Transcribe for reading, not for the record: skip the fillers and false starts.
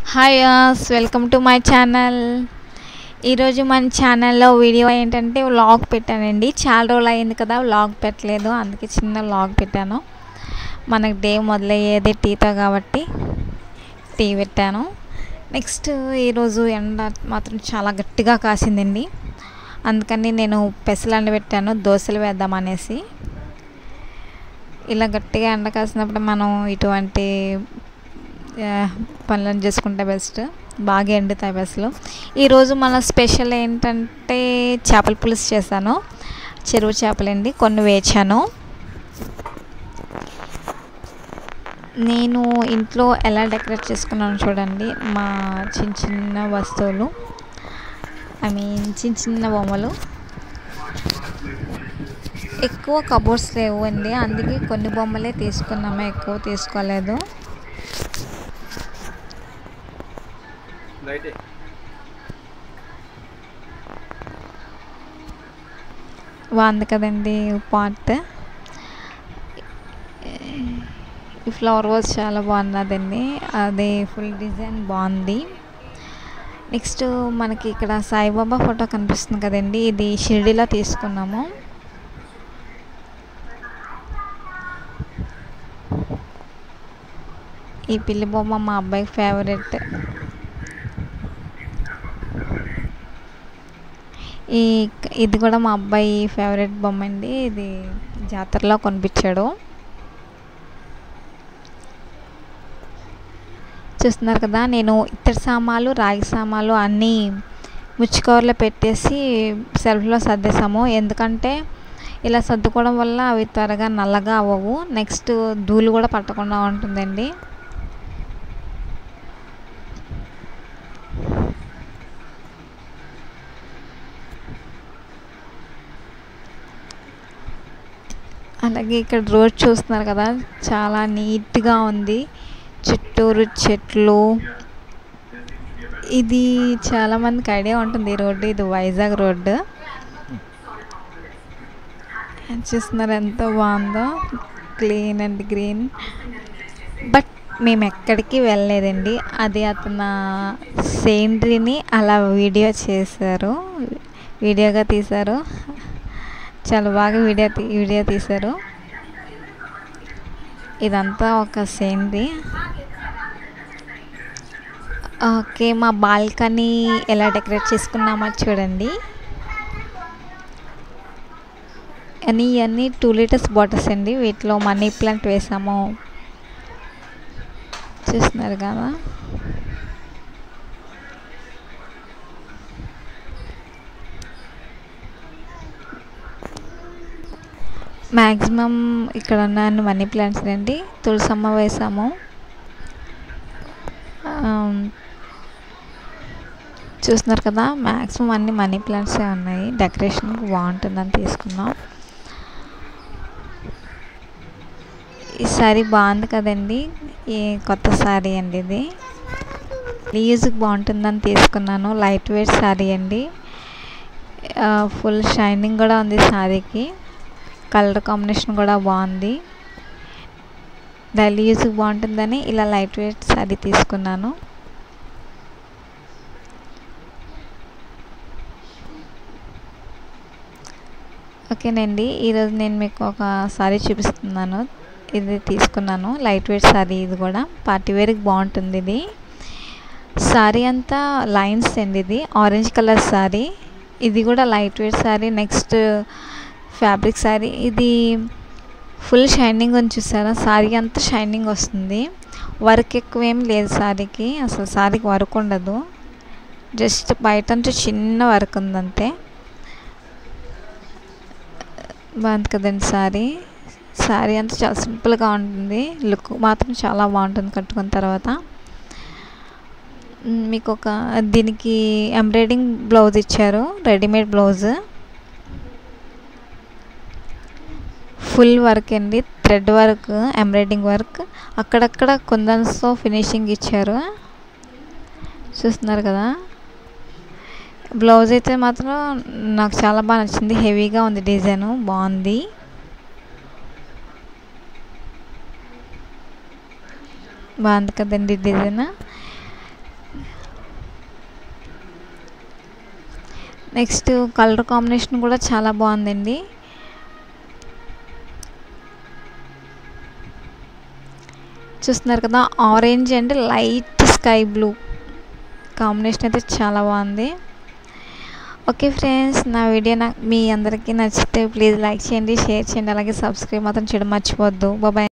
Hi welcome to my channel. ఈరోజు మన ఛానల్లో వీడియో ఏంటంటే వ్లాగ్ పెట్టానండి. చాలా రోజులు అయింది కదా వ్లాగ్ పెట్టలేదు, అందుకే చిన్న వ్లాగ్ పెట్టాను. మనకు డే మొదలయ్యేది టీతో కాబట్టి టీ పెట్టాను. నెక్స్ట్ ఈరోజు ఎండ మాత్రం చాలా గట్టిగా కాసిందండి, అందుకని నేను పెసలు పెట్టాను దోశలు వేద్దామనేసి. ఇలా గట్టిగా ఎండ కాసినప్పుడు మనం ఇటువంటి పనులను చేసుకుంటే బెస్ట్, బాగా ఎండుతాయి పెసలు. ఈరోజు మన స్పెషల్ ఏంటంటే చేపల పులుసు చేశాను. చెరువు చేపలండి, కొన్ని వేచాను. నేను ఇంట్లో ఎలా డెకరేట్ చేసుకున్నాను చూడండి. మా చిన్న చిన్న వస్తువులు, చిన్న చిన్న బొమ్మలు. ఎక్కువ కబోర్డ్స్ లేవు అండి, అందుకే కొన్ని బొమ్మలే తీసుకున్నాము, ఎక్కువ తీసుకోలేదు. బాగుంది కదండి పాట్. ఈ ఫ్లవర్ వాజ్ చాలా బాగున్నదండి, అది ఫుల్ డిజైన్ బాగుంది. నెక్స్ట్ మనకి ఇక్కడ సాయిబాబా ఫోటో కనిపిస్తుంది కదండి, ఇది షిరిడిలో తీసుకున్నాము. ఈ పిల్లి బొమ్మ మా అబ్బాయికి ఫేవరెట్. ఇది కూడా మా అబ్బాయి ఫేవరెట్ బొమ్మ అండి, ఇది జాతరలో కొనిపించాడు. చూస్తున్నారు కదా, నేను ఇత్తడి సామాన్లు రాగి సామాన్లు అన్నీ ముచ్చుకవర్లో పెట్టేసి సెల్ఫ్లో సర్దేశాము. ఎందుకంటే ఇలా సర్దుకోవడం వల్ల అవి త్వరగా నల్లగా అవ్వవు, నెక్స్ట్ ధూళి కూడా పట్టకుండా ఉంటుందండి. అలాగే ఇక్కడ రోడ్ చూస్తున్నారు కదా, చాలా నీట్గా ఉంది, చుట్టూరు చెట్లు. ఇది చాలామందికి ఐడియా ఉంటుంది ఈ రోడ్డు, ఇది వైజాగ్ రోడ్డు. చూస్తున్నారు ఎంత బాగుందో, క్లీన్ అండ్ గ్రీన్. బట్ మేము ఎక్కడికి వెళ్ళలేదండి, అది అతను సీనరీని అలా వీడియోగా తీశారు. చాలా బాగా వీడియో తీశారు. ఇదంతా ఒక సీనరీ. ఓకే, మా బాల్కనీ ఎలా డెకరేట్ చేసుకున్నామో చూడండి. ఇవన్నీ 2 లీటర్స్ బాటిల్స్ అండి, వీటిలో మనీ ప్లాంట్ వేసాము. చూస్తున్నారు కదా, మ్యాక్సిమం ఇక్కడ ఉన్న మనీ ప్లాంట్స్ అండి. తులసమ్మ వేసాము. చూస్తున్నారు కదా, మ్యాక్సిమం అన్ని మనీ ప్లాంట్సే ఉన్నాయి, డెకరేషన్కి బాగుంటుందని తీసుకున్నాం. ఈ సారీ బాగుంది కదండి, ఈ కొత్త సారీ అండి, ఇది యూజ్కి బాగుంటుందని తీసుకున్నాను. లైట్ వెయిట్ సారీ అండి, ఫుల్ షైనింగ్ కూడా ఉంది సారీకి, కలర్ కాంబినేషన్ కూడా బాగుంది. డైలీ యూజ్కి బాగుంటుందని ఇలా లైట్ వెయిట్ సారీ తీసుకున్నాను. ఓకేనండి, ఈరోజు నేను మీకు ఒక సారీ చూపిస్తున్నాను. ఇది తీసుకున్నాను, లైట్ వెయిట్ సారీ, ఇది కూడా పార్టీ వేర్కి బాగుంటుంది. ఇది సారీ అంతా లైన్స్ అండి, ఇది ఆరెంజ్ కలర్ సారీ. ఇది కూడా light weight sari. Next fabric sari, ఇది ఫుల్ షైనింగ్ అని చూసారా, సారీ అంతా షైనింగ్ వస్తుంది. వర్క్ ఎక్కువ ఏం లేదు సారీకి, అసలు సారీకి వర్క్ ఉండదు, జస్ట్ బయట అంతా చిన్న వర్క్ ఉందంతే. బాగుంది కదండి సారీ అంతా చాలా సింపుల్గా ఉంటుంది, లుక్ మాత్రం చాలా బాగుంటుంది కట్టుకున్న తర్వాత. మీకు దీనికి ఎంబ్రాయిడింగ్ బ్లౌజ్ ఇచ్చారు, రెడీమేడ్ బ్లౌజ్, ఫుల్ వర్క్ అండి, థ్రెడ్ వర్క్, ఎంబ్రాయిడింగ్ వర్క్, అక్కడక్కడ కుందన్స్తో ఫినిషింగ్ ఇచ్చారు. చూస్తున్నారు కదా, బ్లౌజ్ అయితే మాత్రం నాకు చాలా బాగా నచ్చింది, హెవీగా ఉంది, డిజైన్ బాగుంది. బాగుంది కదండి డిజైన్. నెక్స్ట్ కలర్ కాంబినేషన్ కూడా చాలా బాగుందండి. చూస్తున్నారు కదా, orange and light sky blue combination అయితే చాలా బాగుంది. ఓకే ఫ్రెండ్స్, నా వీడియో మీ అందరికీ నచ్చితే ప్లీజ్ లైక్ చేయండి, షేర్ చేయండి, అలాగే సబ్స్క్రైబ్ మాత్రం చేయడం మర్చిపోవద్దు. బాయ్.